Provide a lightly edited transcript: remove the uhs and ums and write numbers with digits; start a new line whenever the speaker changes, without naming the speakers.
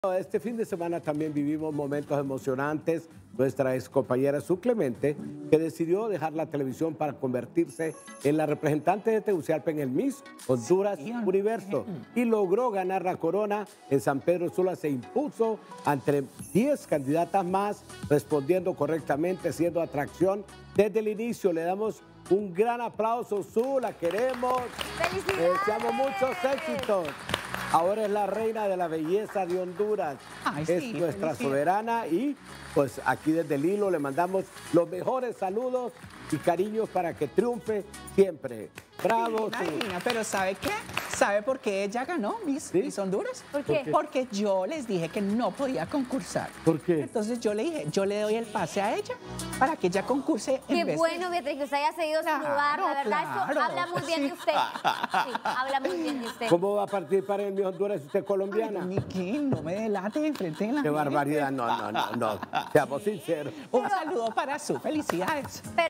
Este fin de semana también vivimos momentos emocionantes. Nuestra ex compañera Su Clemente, que decidió dejar la televisión para convertirse en la representante de Tegucigalpa en el Miss Honduras Universo y logró ganar la corona en San Pedro Sula. Se impuso entre 10 candidatas más, respondiendo correctamente, siendo atracción desde el inicio. Le damos un gran aplauso, Su, la queremos.
¡Felicidades!
Deseamos muchos éxitos. Ahora es la reina de la belleza de Honduras.
Ay,
es
sí,
nuestra
felicidades.
soberana y pues aquí desde el hilo le mandamos los mejores saludos y cariños para que triunfe siempre. ¡Bravo!
Divina,
Su.
divina, pero ¿sabe qué? ¿Sabe por qué ella ganó Miss Honduras?
¿Por qué?
Porque yo les dije que no podía concursar.
¿Por qué?
Entonces yo le dije, yo le doy el pase a ella para que ella concurse en
Qué
vez
bueno, Beatriz, que usted haya seguido su
Claro,
lugar. La verdad,
claro,
eso habla muy bien de
sí.
usted. Sí, habla muy bien de usted.
¿Cómo va a participar en Miss Honduras si usted es colombiana?
Miki, no me delate enfrente de la
¡Qué
gente.
barbaridad! No. Seamos sinceros.
Un saludo para su felicidades.